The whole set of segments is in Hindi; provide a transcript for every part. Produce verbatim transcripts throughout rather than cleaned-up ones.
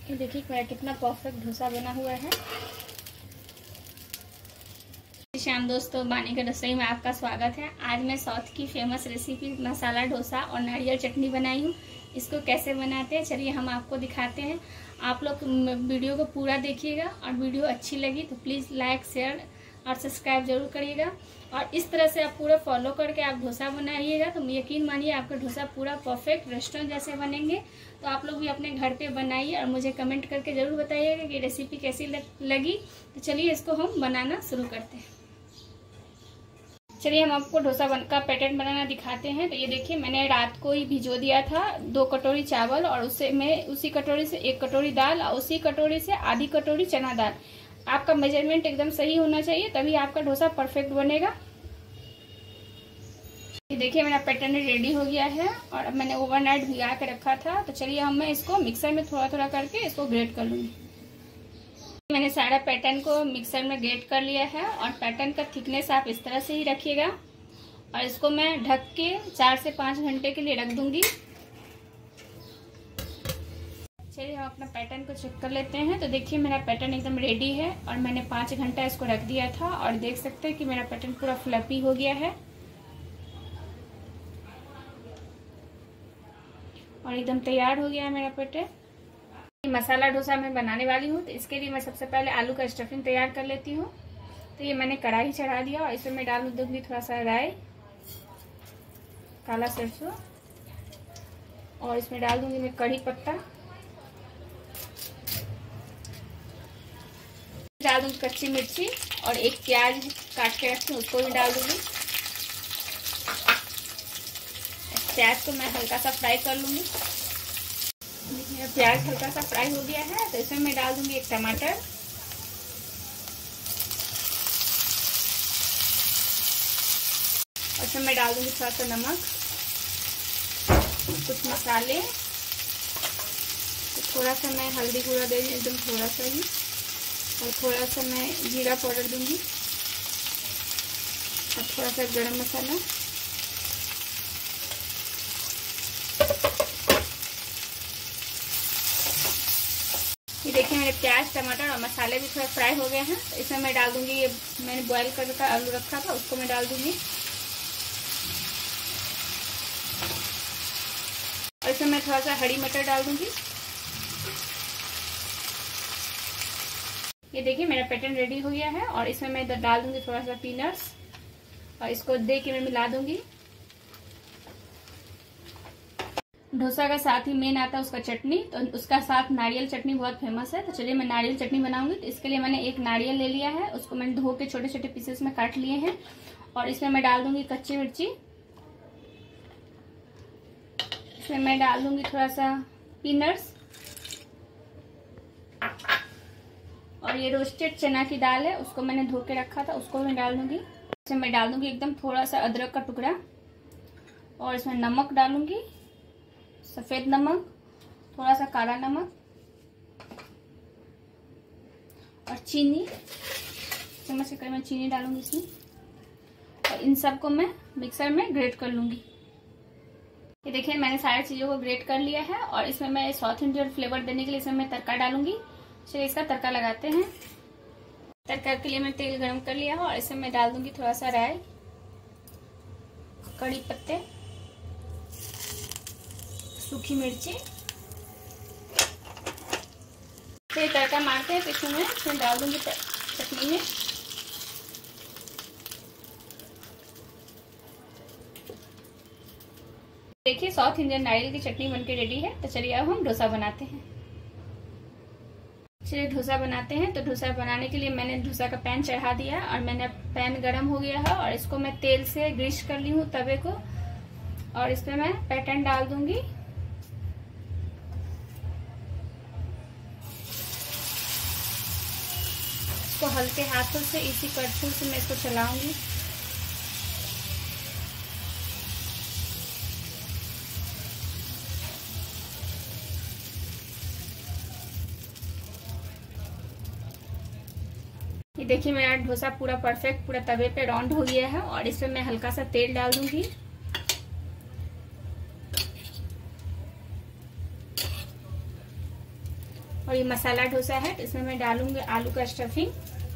ये देखिए मेरा कितना परफेक्ट डोसा बना हुआ है। श्याम दोस्तों, बानी का रसोई में आपका स्वागत है। आज मैं साउथ की फेमस रेसिपी मसाला डोसा और नारियल चटनी बनाई हूँ। इसको कैसे बनाते हैं चलिए हम आपको दिखाते हैं। आप लोग वीडियो को पूरा देखिएगा और वीडियो अच्छी लगी तो प्लीज़ लाइक शेयर और सब्सक्राइब जरूर करिएगा। और इस तरह से आप पूरा फॉलो करके आप डोसा बनाइएगा तो यकीन मानिए आपका डोसा पूरा परफेक्ट रेस्टोरेंट जैसे बनेंगे। तो आप लोग भी अपने घर पे बनाइए और मुझे कमेंट करके ज़रूर बताइएगा कि रेसिपी कैसी लगी। तो चलिए इसको हम बनाना शुरू करते हैं। चलिए हम आपको डोसा बन का पैटर्न बनाना दिखाते हैं। तो ये देखिए मैंने रात को ही भिजो दिया था दो कटोरी चावल और उससे मैं उसी कटोरी से एक कटोरी दाल और उसी कटोरी से आधी कटोरी चना दाल। आपका मेजरमेंट एकदम सही होना चाहिए तभी आपका डोसा परफेक्ट बनेगा। ये देखिए मेरा पैटर्न रेडी हो गया है और अब मैंने ओवरनाइट भिगा के रखा था। तो चलिए हम मैं इसको मिक्सर में थोड़ा थोड़ा करके इसको ग्रेट कर लूँगी। मैंने सारा पैटर्न को मिक्सर में ग्रेट कर लिया है और पैटर्न का थिकनेस आप इस तरह से ही रखिएगा और इसको मैं ढक के चार से पाँच घंटे के लिए रख दूंगी। चलिए हम अपना पैटर्न को चेक कर लेते हैं। तो देखिए मेरा पैटर्न एकदम रेडी है और मैंने पाँच घंटा इसको रख दिया था और देख सकते हैं कि मेरा पैटर्न पूरा फ्लफी हो गया है और एकदम तैयार हो गया है मेरा पैटर्न। मसाला डोसा मैं बनाने वाली हूँ तो इसके लिए मैं सबसे पहले आलू का स्टफिंग तैयार कर लेती हूँ। तो ये मैंने कढ़ाई चढ़ा दिया और इसमें मैं डाल दूंगी थोड़ा सा राई, काला सरसों और इसमें डाल दूंगी मैं कड़ी पत्ता, डाल दूंगी कच्ची मिर्ची और एक प्याज काट के रखी हूँ उसको भी डाल दूंगी। प्याज को मैं हल्का सा फ्राई कर लूंगी। मेरा प्याज हल्का सा फ्राई हो गया है तो इसमें मैं डाल दूंगी एक टमाटर और इसमें मैं डाल दूंगी थोड़ा सा नमक, कुछ मसाले, तो थोड़ा सा मैं हल्दी गुड़ा दे दूंगी एकदम थोड़ा सा ही और थोड़ा सा मैं जीरा पाउडर दूंगी और थोड़ा सा गरम मसाला। ये देखिए मेरे प्याज टमाटर और मसाले भी थोड़ा फ्राई हो गए हैं। तो इसमें मैं डाल दूंगी ये मैंने बॉईल करके आलू रखा था उसको मैं डाल दूंगी और इसमें मैं थोड़ा सा हरी मटर डाल दूंगी। ये देखिए मेरा पैटर्न रेडी हो गया है और इसमें मैं इधर डाल दूंगी थोड़ा सा पीनट्स और इसको दे के मैं मिला दूंगी। डोसा का साथ ही मेन आता है उसका चटनी, तो उसका साथ नारियल चटनी बहुत फेमस है। तो चलिए मैं नारियल चटनी बनाऊंगी। तो इसके लिए मैंने एक नारियल ले लिया है, उसको मैंने धो के छोटे छोटे पीसेस में काट लिए हैं और इसमें मैं डाल दूंगी कच्ची मिर्ची, इसमें मैं डाल दूंगी थोड़ा सा पीनट्स और ये रोस्टेड चना की दाल है उसको मैंने धो के रखा था उसको मैं डाल दूंगी। इसमें मैं डाल दूंगी एकदम थोड़ा सा अदरक का टुकड़ा और इसमें नमक डालूंगी, सफेद नमक, थोड़ा सा काला नमक और चीनी, चम्मच के मैं चीनी डालूंगी इसमें और इन सबको मैं मिक्सर में ग्रेट कर लूंगी। ये देखिए मैंने सारी चीज़ों को ग्रेट कर लिया है और इसमें मैं साउथ इंडियन फ्लेवर देने के लिए इसमें मैं तड़का डालूंगी। चलिए इसका तड़का लगाते हैं। तड़का के लिए मैं तेल गरम कर लिया है और इसमें मैं डाल दूंगी थोड़ा सा राई, कड़ी पत्ते, सूखी मिर्ची। फिर तड़का मारते हैं तो इसमें मैं इसमें डाल दूंगी चटनी में। देखिए साउथ इंडियन नारियल की चटनी बनके रेडी है। तो चलिए अब हम डोसा बनाते हैं। चलिए डोसा बनाते हैं। तो डोसा बनाने के लिए मैंने डोसा का पैन चढ़ा दिया और मैंने पैन गरम हो गया है और इसको मैं तेल से ग्रीस कर ली हूँ तवे को और इसमें मैं पैटर्न डाल दूंगी। इसको हल्के हाथों से इसी करछुल से मैं इसको चलाऊंगी। ये देखिए मेरा डोसा पूरा परफेक्ट पूरा तवे पे राउंड हो गया है और इसमें मैं हल्का सा तेल डाल दूंगी। और ये मसाला डोसा है, इसमें मैं डालूंगी आलू का स्टफिंग।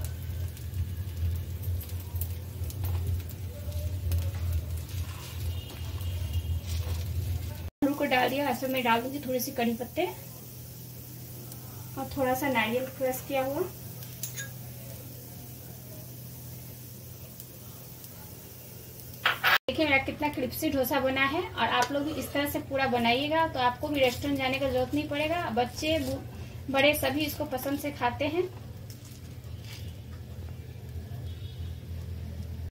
आलू को डाल दिया, इसमें मैं डाल दूंगी थोड़ी सी कड़ी पत्ते और थोड़ा सा नारियल क्रश किया हुआ। देखिए मेरा कितना क्रिस्पी डोसा बना है। और आप लोग भी इस तरह से पूरा बनाइएगा तो आपको भी रेस्टोरेंट जाने का जरूरत नहीं पड़ेगा। बच्चे बड़े सभी इसको पसंद से खाते हैं।